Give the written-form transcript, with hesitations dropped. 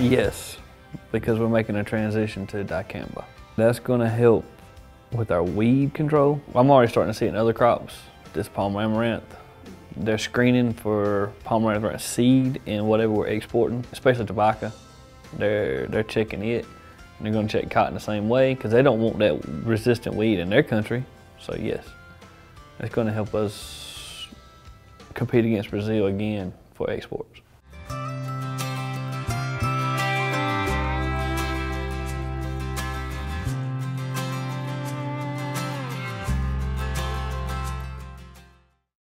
Yes, because we're making a transition to dicamba. That's gonna help with our weed control. I'm already starting to see it in other crops. This palm amaranth, they're screening for palm amaranth seed in whatever we're exporting, especially tobacco. They're checking it, and they're gonna check cotton the same way because they don't want that resistant weed in their country. So yes, it's gonna help us compete against Brazil again for exports.